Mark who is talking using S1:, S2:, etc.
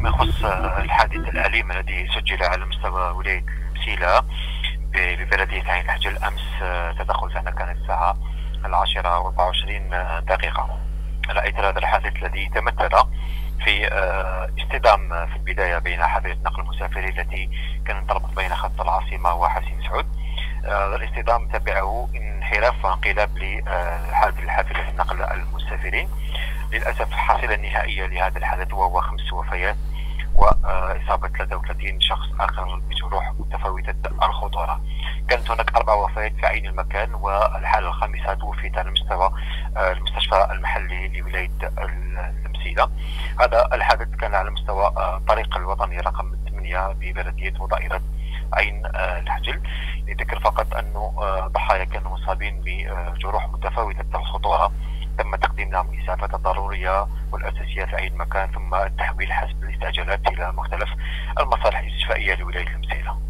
S1: فيما يخص الحادث الأليم الذي سجل على مستوى ولاية المسيلة ببلدية عين الحجل أمس، تدخل هنا كانت الساعة 10:24 على إثر هذا الحادث الذي تمثل في اصطدام في البداية بين حافلة نقل المسافرين التي كانت تربط بين خط العاصمة وحسين سعود. الاصطدام تبعه انحراف وانقلاب لحافلة نقل المسافرين. للأسف حصيلة النهائية لهذا الحدث وهو 5 وفيات وإصابة 33 شخص آخر بجروح متفاوتة الخطورة. كانت هناك 4 وفيات في عين المكان، والحالة الخامسة توفيت على مستوى المستشفى المحلي لولاية المسيلة. هذا الحدث كان على مستوى الطريق الوطني رقم 8 ببلدية ودائرة عين الحجل. لذكر فقط أن ضحايا كانوا مصابين بجروح متفاوتة الخطورة، تم تقديم لهم الإسعافات الضرورية والأساسية في أي مكان، ثم التحويل حسب الاستعجالات إلى مختلف المصالح الاستشفائية لولاية المسيلة.